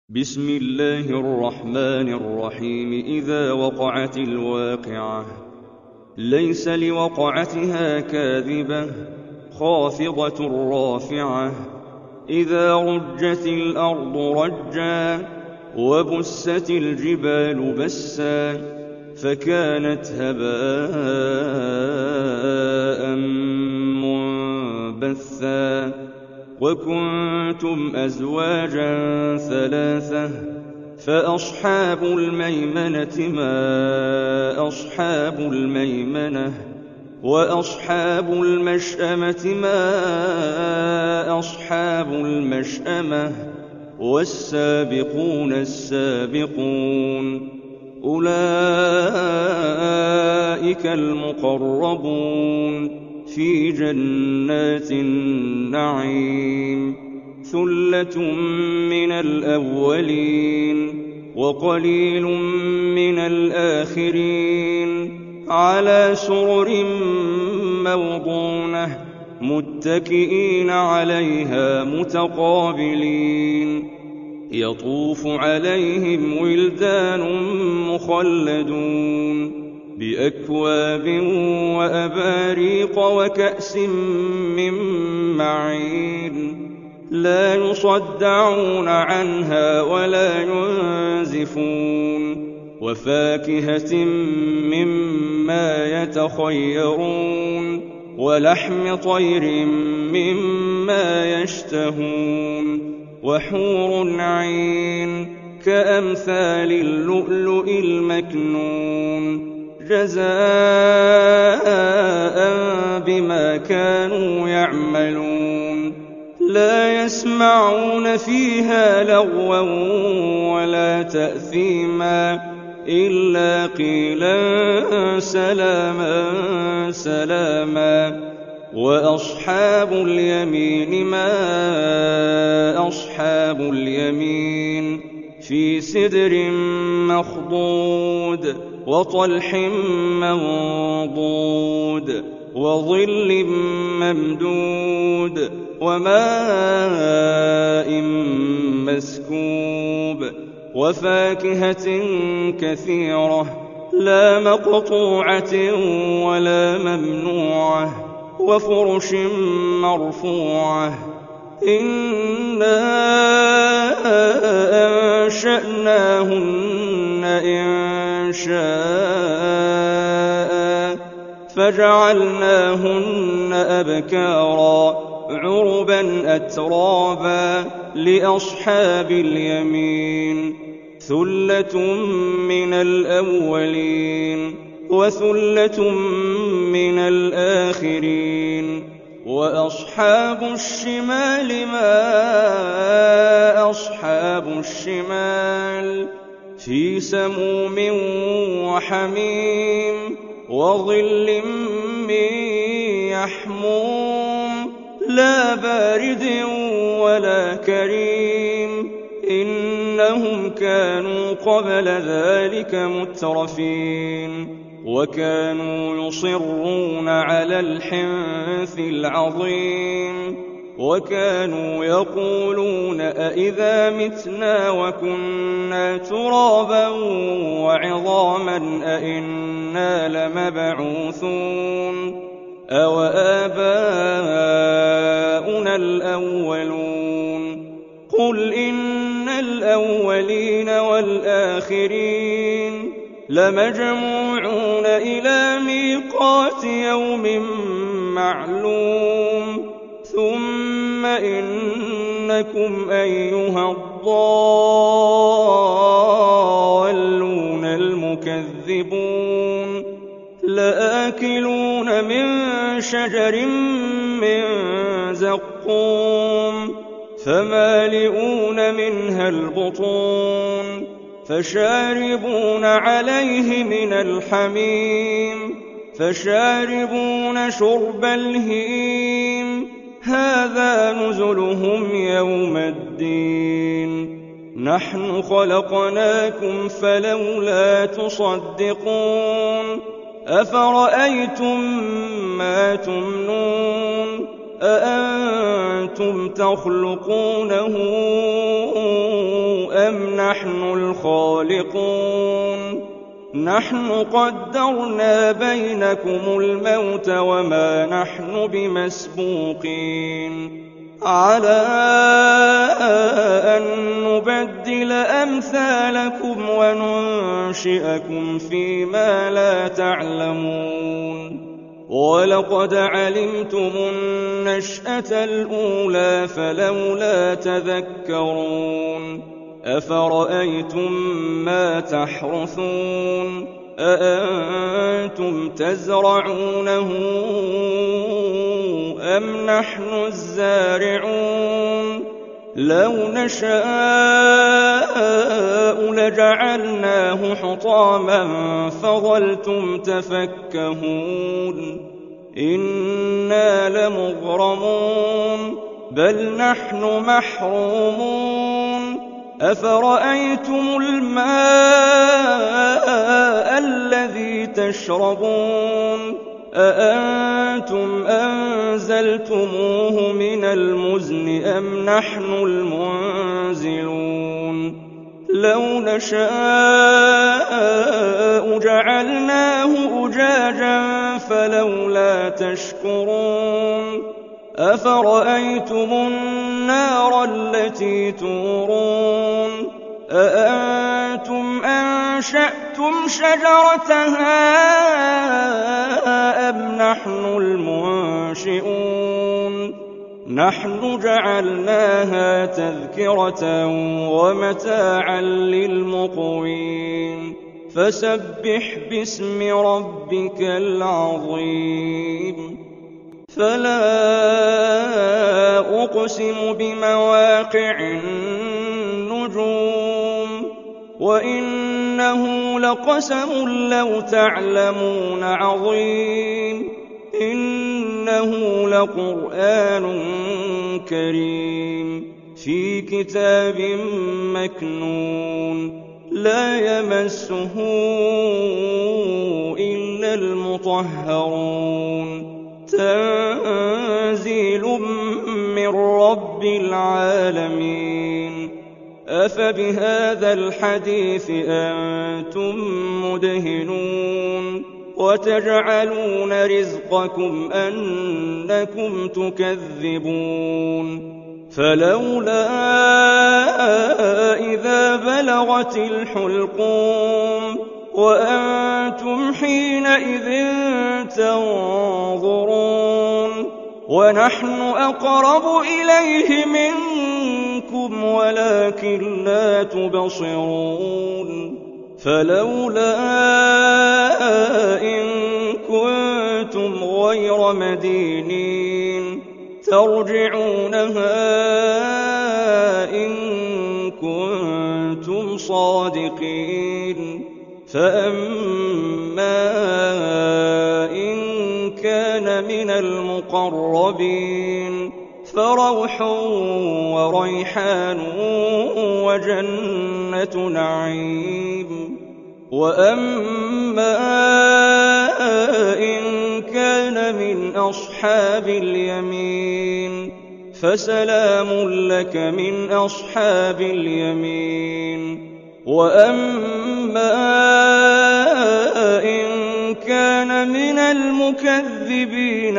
بسم الله الرحمن الرحيم. إذا وقعت الواقعة ليس لوقعتها كاذبة خافضة رافعة. إذا رجت الأرض رجا وبست الجبال بسا فكانت هباء منبثا. وكنتم أزواجا ثلاثة فأصحاب الميمنة ما أصحاب الميمنة وأصحاب المشأمة ما أصحاب المشأمة والسابقون السابقون أولئك المقربون في جنات النعيم. ثلة من الأولين وقليل من الآخرين على سرر موضونة متكئين عليها متقابلين. يطوف عليهم ولدان مخلدون بأكواب وأباريق وكأس من معين لا يصدعون عنها ولا ينزفون. وفاكهة مما يتخيرون ولحم طير مما يشتهون وحور عين كأمثال اللؤلؤ المكنون جزاء بما كانوا يعملون. لا يسمعون فيها لغوا ولا تأثيما إلا قيلا سلاما سلاما. وأصحاب اليمين ما أصحاب اليمين في سدر مخضود وطلح منضود وظل ممدود وماء مسكوب وفاكهة كثيرة لا مقطوعة ولا ممنوعة وفرش مرفوعة. إنا أنشأناهن إنشاء فجعلناهن أبكارا عربا أترابا لأصحاب اليمين. ثلة من الأولين وثلة من الآخرين. وأصحاب الشمال ما أصحاب الشمال في سموم وحميم وظل من يحموم لا بارد ولا كريم. إنهم كانوا قبل ذلك مترفين وكانوا يصرون على الحنث العظيم وكانوا يقولون أئذا متنا وكنا ترابا وعظاما أئنا لمبعوثون أوآباؤنا الأولون. قل إن الأولين والآخرين لمجموعون إلى ميقات يوم معلوم. ثم إنكم أيها الضالون المكذبون لآكلون من شجر من زقوم فمالئون منها البطون فشاربون عليه من الحميم فشاربون شرب الهيم. هذا نزلهم يوم الدين. نحن خلقناكم فلولا تصدقون. أفرأيتم ما تمنون أأنتم تخلقونه أَمْ نَحْنُ الْخَالِقُونَ نَحْنُ قَدَّرْنَا بَيْنَكُمُ الْمَوْتَ وَمَا نَحْنُ بِمَسْبُوقِينَ عَلَىٰ أَن نُّبَدِّلَ أَمْثَالَكُمْ وَنُنشِئَكُمْ فِيمَا لَا تَعْلَمُونَ وَلَقَدْ عَلِمْتُمُ النَّشْأَةَ الْأُولَىٰ فَلَوْلَا تَذَكَّرُونَ أَفَرَأَيْتُم مَّا تَحْرُثُونَ أَأَنتُمْ تَزْرَعُونَهُ أَمْ نَحْنُ الزَّارِعُونَ لَوْ نَشَاءُ لَجَعَلْنَاهُ حُطَامًا فَظَلْتُمْ تَفَكَّهُونَ إِنَّا لَمُغْرَمُونَ بَلْ نَحْنُ مَحْرُومُونَ أَفَرَأَيْتُمُ الْمَاءَ الَّذِي تَشْرَبُونَ أَأَنتُمْ أَنزَلْتُمُوهُ مِنَ الْمُزْنِ أَمْ نَحْنُ الْمُنزِلُونَ لَوْ نَشَاءُ جَعَلْنَاهُ أُجَاجًا فَلَوْلَا تَشْكُرُونَ أَفَرَأَيْتُمُ النَّارَ الَّتِي تُورُونَ أَأَنتُمْ أَنشَأْتُمْ شَجَرَتَهَا أَمْ نَحْنُ الْمُنشِئُونَ نَحْنُ جَعَلْنَاهَا تَذْكِرَةً وَمَتَاعًا لِّلْمُقْوِينَ فَسَبِّحْ بِاسْمِ رَبِّكَ الْعَظِيمِ فَلَا أُقْسِمُ بِمَوَاقِعِ النُّجُومِ وَإِنَّهُ لَقَسَمٌ لَّوْ تَعْلَمُونَ عَظِيمٌ إِنَّهُ لَقُرْآنٌ كَرِيمٌ فِي كِتَابٍ مَّكْنُونٍ لَّا يَمَسُّهُ إِلَّا الْمُطَهَّرُونَ تَنزِيلٌ مِّن رَّبِّ الْعَالَمِينَ أَفَبِهَٰذَا الْحَدِيثِ أَنتُم مُّدْهِنُونَ وَتَجْعَلُونَ رِزْقَكُمْ أَنَّكُمْ تُكَذِّبُونَ فَلَوْلَا إِذَا بَلَغَتِ الْحُلْقُومَ وَأَنتُمْ حِينَئِذٍ تَنظُرُونَ وَنَحْنُ أَقْرَبُ إِلَيْهِ مِنكُمْ وَلَٰكِن لَّا تُبْصِرُونَ فَلَوْلَا إِن كُنتُمْ غَيْرَ مَدِينِينَ تَرْجِعُونَهَا إِن كُنتُمْ صَادِقِينَ فَأَمَّا إِن كَانَ مِنَ الْمُقَرَّبِينَ فَرَوْحٌ وَرَيْحَانٌ وَجَنَّةُ نَعِيمٍ وَأَمَّا إِن كَانَ مِنْ أَصْحَابِ الْيَمِينِ فَسَلَامٌ لَّكَ مِنْ أَصْحَابِ الْيَمِينِ وَأَمَّا إِن كَانَ مِنَ الْمُكَذِّبِينَ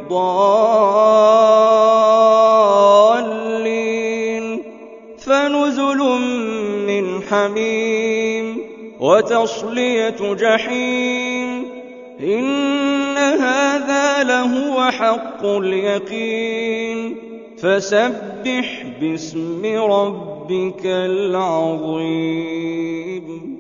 الضَّالِّينَ فَنُزُلٌ مِّنْ حَمِيمٍ وَتَصْلِيَةُ جَحِيمٍ إِنَّ هَٰذَا لَهُوَ حَقُّ الْيَقِينِ فَسَبِّحْ بِاسْمِ رَبِّكَ الْعَظِيمِ